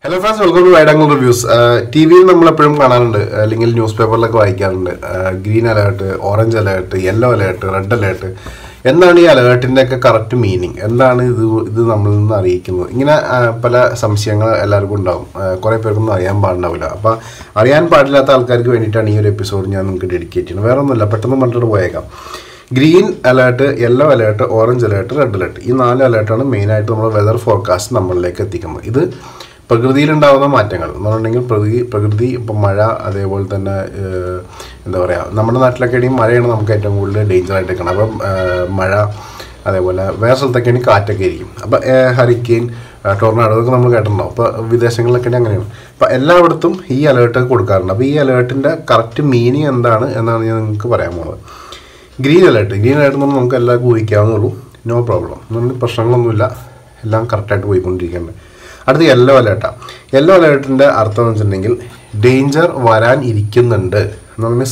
Hello friends, welcome to Wide Angle Reviews. TV നമ്മൾ എപ്പോഴും കാണാറുണ്ട് അല്ലെങ്കിൽ ന്യൂസ് പേപ്പറിലൊക്കെ വായിക്കാറുണ്ട്. Green alert, orange alert, yellow alert, red alert. എന്താണ് ഈ അലേർട്ടിൻ്റെ ഒക്കെ കറക്റ്റ് മീനിങ്? എന്താണ് ഇത് നമ്മളിൽ നിന്ന് അറിയിക്കുന്നത്? ഇങ്ങനെ പല സംശയങ്ങൾ എല്ലാവർക്കും ഉണ്ടാവും. കുറേ പേർക്കൊന്നും അറിയാൻ പാടുണ്ടാവില്ല. അപ്പോൾ അറിയാൻ പാടില്ലാത്ത ആൾക്കാർക്ക് വേണ്ടിയിട്ടാണ് ഈ ഒരു എപ്പിസോഡ് ഞാൻ നിങ്ങൾക്ക് ഡെഡിക്കേറ്റ് ചെയ്യുന്നത്. വേറെ ഒന്നുമില്ല, പെട്ടെന്ന് പറഞ്ഞിട്ട് പോയേക്കാം. Green alert, yellow alert, orange alert, red alert, ഈ 4 അലേർട്ടാണ് മെയിനായിട്ട് നമ്മൾ വെതർ ഫോർകാസ്റ്റ് നമ്മളിലേക്ക് എത്തിക്കുന്നത്. ഇത് പ്രകൃതിയിലുണ്ടാകുന്ന മാറ്റങ്ങൾ എന്ന് പറഞ്ഞിട്ടുണ്ടെങ്കിൽ പ്രകൃതി ഇപ്പം മഴ, അതേപോലെ തന്നെ എന്താ പറയുക, നമ്മുടെ നാട്ടിലൊക്കെ ആണെങ്കിൽ മഴയാണ് നമുക്ക് ഏറ്റവും കൂടുതൽ ഡേഞ്ചർ ആയിട്ട് നിൽക്കണം. അപ്പം മഴ, അതേപോലെ വേറെ സ്ഥലത്തൊക്കെ ആണെങ്കിൽ കാറ്റൊക്കെ ആയിരിക്കും. അപ്പം ഹരിക്കെയിൻ, ടോർണാഡോ ഇതൊക്കെ നമ്മൾ കേട്ടിട്ടുണ്ടാവും. അപ്പോൾ വിദേശങ്ങളിലൊക്കെ അങ്ങനെയാണ്. അപ്പോൾ എല്ലായിടത്തും ഈ അലേർട്ട് കൊടുക്കാറുണ്ട്. അപ്പോൾ ഈ അലേർട്ടിൻ്റെ കറക്റ്റ് മീനിങ് എന്താണ് എന്നാണ് ഞാൻ നിങ്ങൾക്ക് പറയാൻ പോകുന്നത്. ഗ്രീൻ അലേർട്ട് എന്ന് പറഞ്ഞാൽ നമുക്ക് എല്ലാവർക്കും ഊഹിക്കാവുന്നുള്ളൂ, നോ പ്രോബ്ലം, അതുകൊണ്ട് പ്രശ്നങ്ങളൊന്നുമില്ല, എല്ലാം കറക്റ്റായിട്ട് പോയിക്കൊണ്ടിരിക്കേണ്ടത്. അടുത്ത യെല്ലോ അലേർട്ടാണ്. യെല്ലോ അലേർട്ടിൻ്റെ അർത്ഥം എന്ന് വെച്ചിട്ടുണ്ടെങ്കിൽ ഡേഞ്ചർ വരാൻ ഇരിക്കുന്നുണ്ട് എന്ന് പറഞ്ഞാൽ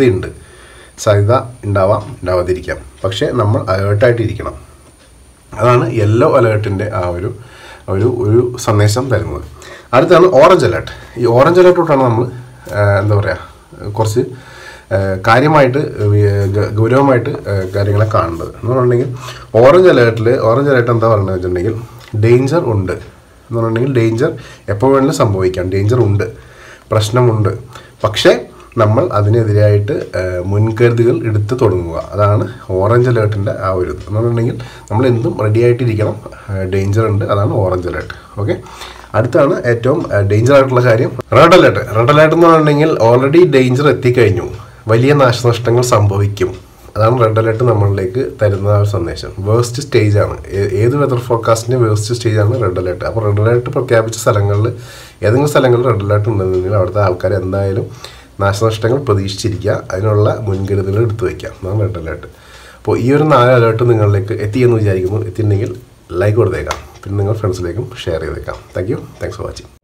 സാധ്യത ഉണ്ടാവാം, ഉണ്ടാവാതിരിക്കാം, പക്ഷേ നമ്മൾ അലേർട്ടായിട്ടിരിക്കണം. അതാണ് യെല്ലോ അലേർട്ടിൻ്റെ ആ ഒരു സന്ദേശം തരുന്നത്. അടുത്താണ് ഓറഞ്ച് അലേർട്ട്. ഈ ഓറഞ്ച് അലേർട്ടോട്ടാണ് നമ്മൾ എന്താ പറയുക, കുറച്ച് കാര്യമായിട്ട് ഗൗരവമായിട്ട് കാര്യങ്ങളെ കാണേണ്ടത്. എന്ന് പറഞ്ഞിട്ടുണ്ടെങ്കിൽ ഓറഞ്ച് അലേർട്ട് എന്താ പറയുന്നത് വെച്ചിട്ടുണ്ടെങ്കിൽ ഡേഞ്ചർ ഉണ്ട് എന്ന് പറഞ്ഞിട്ടുണ്ടെങ്കിൽ ഡേഞ്ചർ എപ്പോൾ വേണമെങ്കിലും സംഭവിക്കാം, ഡേഞ്ചർ ഉണ്ട്, പ്രശ്നമുണ്ട്, പക്ഷേ നമ്മൾ അതിനെതിരായിട്ട് മുൻകരുതലുകൾ എടുത്ത് തുടങ്ങുക. അതാണ് ഓറഞ്ച് അലേർട്ടിൻ്റെ ആ ഒരു ഇത്. എന്ന് പറഞ്ഞിട്ടുണ്ടെങ്കിൽ നമ്മൾ എന്തും റെഡി ആയിട്ടിരിക്കണം, ഡേഞ്ചർ ഉണ്ട്, അതാണ് ഓറഞ്ച് അലേർട്ട്. ഓക്കെ, അടുത്താണ് ഏറ്റവും ഡേഞ്ചർ ആയിട്ടുള്ള കാര്യം റെഡ് അലേർട്ട്. റെഡ് അലേർട്ട് എന്ന് പറഞ്ഞിട്ടുണ്ടെങ്കിൽ ഓൾറെഡി ഡേഞ്ചർ എത്തിക്കഴിഞ്ഞു, വലിയ നാശനഷ്ടങ്ങൾ സംഭവിക്കും. അതാണ് റെഡ് അലേർട്ട് നമ്മളിലേക്ക് തരുന്ന ഒരു സന്ദേശം. വേഴ്സ്റ്റ് സ്റ്റേജാണ്, ഏത് വെതർ ഫോർകാസ്റ്റിൻ്റെ വേഴ്സ്റ്റ് സ്റ്റേജാണ് റെഡ് അലേർട്ട്. അപ്പോൾ റെഡ് അലേർട്ട് പ്രഖ്യാപിച്ച സ്ഥലങ്ങളിൽ ഏതെങ്കിലും സ്ഥലങ്ങളിൽ റെഡ് അലേർട്ട് ഉണ്ടെന്നുണ്ടെങ്കിൽ അവിടുത്തെ ആൾക്കാർ എന്തായാലും നാശനഷ്ടങ്ങൾ പ്രതീക്ഷിച്ചിരിക്കുക, അതിനുള്ള മുൻകരുതലുകൾ എടുത്തു വയ്ക്കുക. അതാണ് റെഡ് അലേർട്ട്. അപ്പോൾ ഈ ഒരു 4 അലേർട്ട് നിങ്ങളിലേക്ക് എത്തിയെന്ന് വിചാരിക്കുന്നു. എത്തിയിട്ടുണ്ടെങ്കിൽ ലൈക്ക് കൊടുത്തേക്കാം, പിന്നെ നിങ്ങൾ ഫ്രണ്ട്സിലേക്കും ഷെയർ ചെയ്തേക്കാം. Thanks for watching.